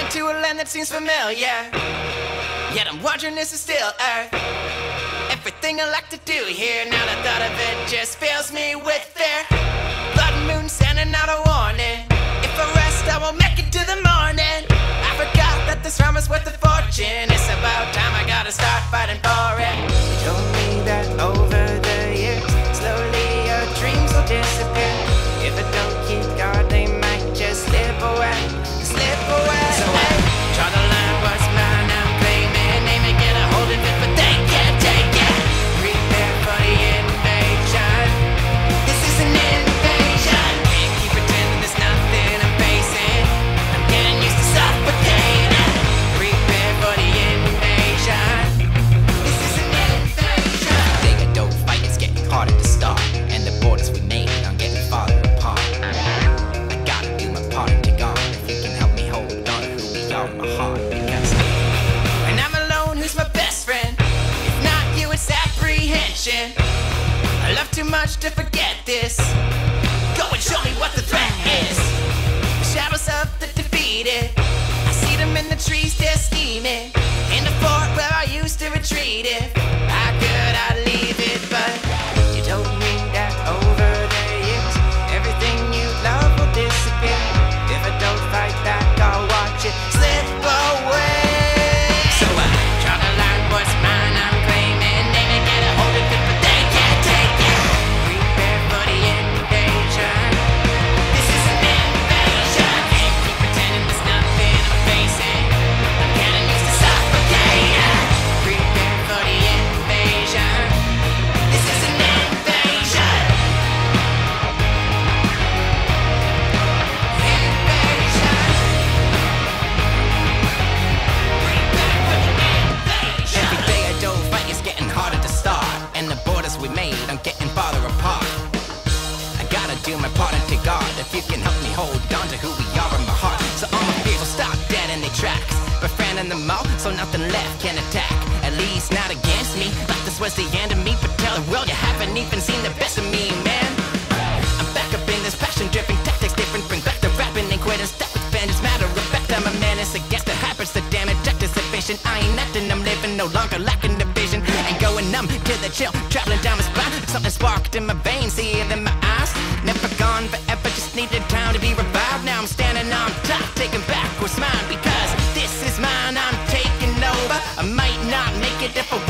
to a land that seems familiar, yet I'm wondering this is still Earth. Everything I like to do here, now the thought of it just fills me with fear. Blood moon sending out a warning, if I rest I will make it to the morning. I forgot that this rhyme was worth a fortune. It's about time I gotta start fighting for it. You told me that over the years, slowly your dreams will disappear. If I don't keep guard, they might just slip away, slip away. So I draw the line, what's mine I'm claiming. Aim to get a hold of it, but they can't take it. Prepare for the invasion. This is an invasion. Can't keep pretending there's nothing I'm facing. I'm getting used to suffocating. Prepare for the invasion. This is an invasion. Every day I don't fight, it's getting harder to start, and the borders we made are getting farther apart. I gotta do my part and take on. If you can help me hold on to who we are in my heart, because when I'm alone, who's my best friend? If not you, it's apprehension. I love too much to forget this. Go and show me what the threat is. The shadows of the defeated, I see them in the trees, they're scheming. In the fort where I used to retreat. If I could, I'd leave it, but you told me that over the years, everything you love will disappear. If I don't fight back, I'll watch it slip away. So I draw the line, what's mine I'm claiming. They may get a hold of it, but they can't take it. Prepare for the invasion. This is an invasion. Can't keep pretending there's nothing I'm facing. I'm getting used to suffocating. Prepare for the invasion. This is an invasion. Every day I don't fight, it's getting harder to start, and the borders we made are getting farther apart. I gotta do my part and take guard. If you can help me hold on to who we are in my heart, so all my fears will stop dead in their tracks. Befriending them all, so nothing left can attack. At least not against me. Like this was the end of me, but tell the world you haven't even seen the best of me, man. I'm back up in this passion-driven tactics, different. Bring back the rapping and quit and step with vengeance. Matter of fact, I'm a menace against the habits, the damage, anticipation. I ain't acting, I'm living, no longer lacking the vision. Ain't going numb to the chill, traveling down my spine. Something sparked in my veins, see it in my eyes. Never gone forever, just needed time to be revived. Now I'm standing on top, taking back what's mine, because this is mine, I'm taking over. I might not make it if I